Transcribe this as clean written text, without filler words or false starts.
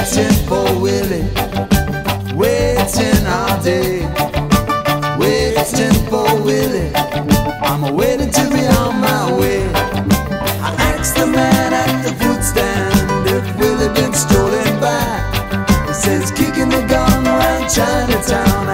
waiting for Willie, waiting all day, waiting for Willie. I'm waiting to be on my way. I asked the man at the fruit stand if Willie been strolling by. He says kicking the gun around Chinatown.